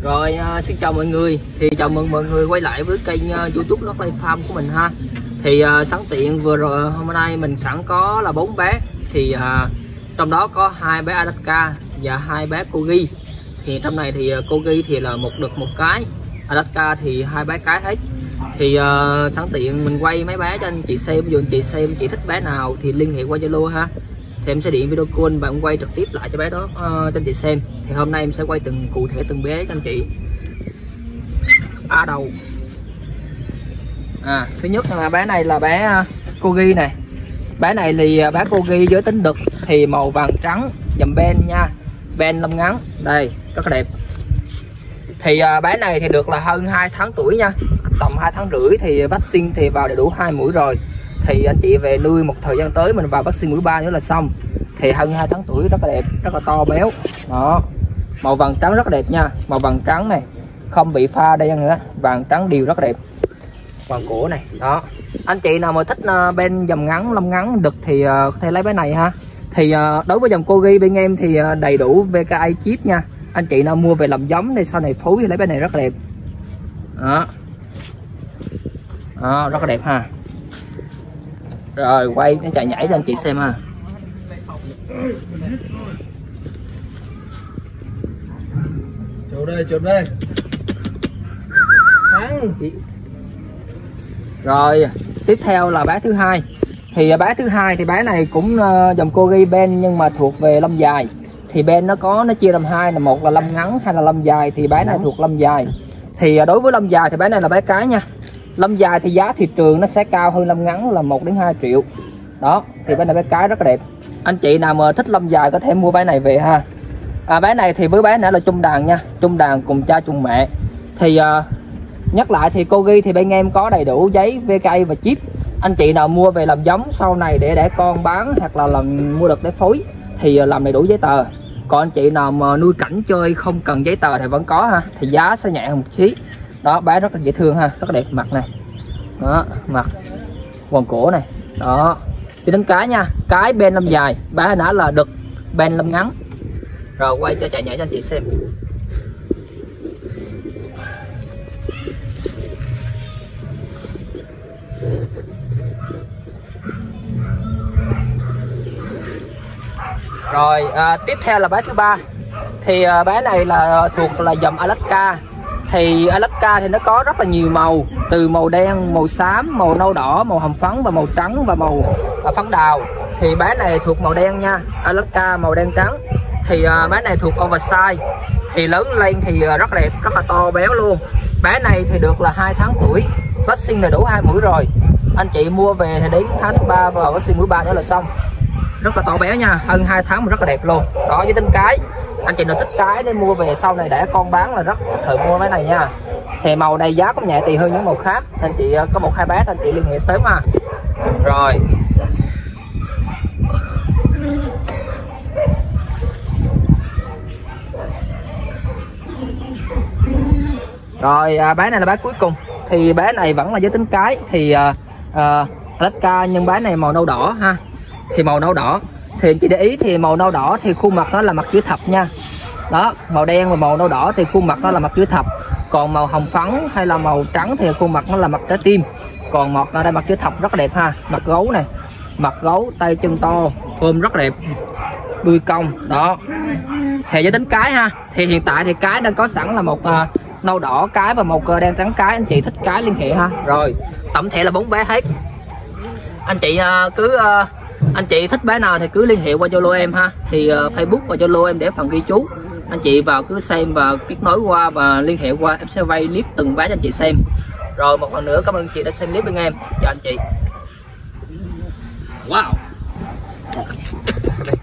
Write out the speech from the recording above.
Rồi xin chào mọi người, thì chào mừng mọi người quay lại với kênh YouTube Lót Tay Farm của mình ha. Thì sẵn tiện vừa rồi hôm nay mình sẵn có là 4 bé, thì trong đó có 2 bé Alaska và 2 bé Corgi. Thì trong này thì Corgi thì là một đực một cái, Alaska thì 2 bé cái hết. Thì sẵn tiện mình quay mấy bé cho anh chị xem, dù anh chị xem chị thích bé nào thì liên hệ qua Zalo ha. Thì em sẽ điện video call và em quay trực tiếp lại cho bé đó cho anh chị xem. Thì hôm nay em sẽ quay cụ thể từng bé cho anh chị. Đầu thứ nhất là bé này là bé Corgi này. Bé này thì bé Corgi giới tính đực thì màu vàng trắng, dầm ben nha, ben lông ngắn, đây rất là đẹp. Thì bé này thì được là hơn 2 tháng tuổi nha, tầm 2 tháng rưỡi thì vaccine thì vào đầy đủ 2 mũi rồi. Thì anh chị về nuôi một thời gian tới mình vào vaccine mũi 3 nữa là xong. Thì hơn 2 tháng tuổi, rất là đẹp, rất là to béo đó, màu vàng trắng rất là đẹp nha, màu vàng trắng này không bị pha đen nữa, vàng trắng đều rất là đẹp. Vàng cổ này đó, anh chị nào mà thích bên dòng ngắn lông ngắn đực thì có thể lấy bé này ha. Thì đối với dòng Corgi bên em thì đầy đủ VKA chip nha, anh chị nào mua về làm giống thì sau này phối thì lấy bé này rất là đẹp đó, rất là đẹp ha. Rồi quay cái chạy nhảy cho anh chị xem ha. Chụp đây. Rồi tiếp theo là bé thứ hai. Thì bé thứ hai thì bé này cũng dòng Corgi Ben nhưng mà thuộc về lông dài. Thì Ben nó chia làm hai, là một là lông ngắn, hay là lông dài. Thì bé này thuộc lông dài. Thì đối với lông dài thì bé này là bé cái nha. Lông dài thì giá thị trường nó sẽ cao hơn lông ngắn là 1 đến 2 triệu đó. Thì bé này bé cái rất là đẹp, anh chị nào mà thích lông dài có thể mua bé này về ha. Bé này thì với bé nữa là chung đàn nha, chung đàn cùng cha chung mẹ. Thì nhắc lại thì Corgi thì bên em có đầy đủ giấy VKA và chip. Anh chị nào mua về làm giống sau này để con bán hoặc là mua được để phối thì làm đầy đủ giấy tờ. Còn anh chị nào mà nuôi cảnh chơi không cần giấy tờ thì vẫn có ha, thì giá sẽ nhẹ hơn một xí đó. Bé rất là dễ thương ha, rất là đẹp, mặt này đó, mặt quần cổ này đó. Đi đến cái nha, cái bên lông dài, bé hồi nãy là đực bên lông ngắn. Rồi quay cho chạy nhảy cho anh chị xem. Rồi tiếp theo là bé thứ ba. Thì bé này là thuộc là dòng Alaska. Thì Alaska thì nó có rất là nhiều màu, từ màu đen, màu xám, màu nâu đỏ, màu hồng phấn và màu trắng và màu phấn đào. Thì bé này thuộc màu đen nha, Alaska màu đen trắng. Thì bé này thuộc oversize, thì lớn lên thì rất là đẹp, rất là to béo luôn. Bé này thì được là 2 tháng tuổi, vaccine là đủ 2 mũi rồi. Anh chị mua về thì đến tháng thứ 3 vào vaccine mũi 3 nữa là xong. Rất là to béo nha, hơn 2 tháng mà rất là đẹp luôn đó. Với tính cái, anh chị nào thích cái để mua về sau này để con bán là rất thử mua cái này nha. Thì màu này giá cũng nhẹ tiền hơn những màu khác, anh chị có 1-2 bé anh chị liên hệ sớm ha. Rồi bé này là bé cuối cùng. Thì bé này vẫn là giới tính cái. Thì Alaska nhưng bé này màu nâu đỏ ha. Thì màu nâu đỏ thì anh chị để ý, thì màu nâu đỏ thì khuôn mặt nó là mặt chữ thập nha đó. Màu đen và màu nâu đỏ thì khuôn mặt nó là mặt chữ thập. Còn màu hồng phấn hay là màu trắng thì khuôn mặt nó là mặt trái tim. Còn một ở đây mặt chữ thập rất là đẹp ha. Mặt gấu này, mặt gấu, tay chân to, phơm rất là đẹp, đuôi cong đó. Thì giới tính cái ha. Thì hiện tại thì cái đang có sẵn là một nâu đỏ cái và một đen trắng cái. Anh chị thích cái liên hệ ha. Rồi tổng thể là 4 bé hết. Anh chị anh chị thích bé nào thì cứ liên hệ qua Zalo em ha. Thì Facebook và Zalo em để phần ghi chú. Anh chị vào cứ xem và kết nối qua và liên hệ qua, em sẽ quay clip từng bé cho anh chị xem. Rồi một lần nữa cảm ơn chị đã xem clip bên em. Chào anh chị. Wow.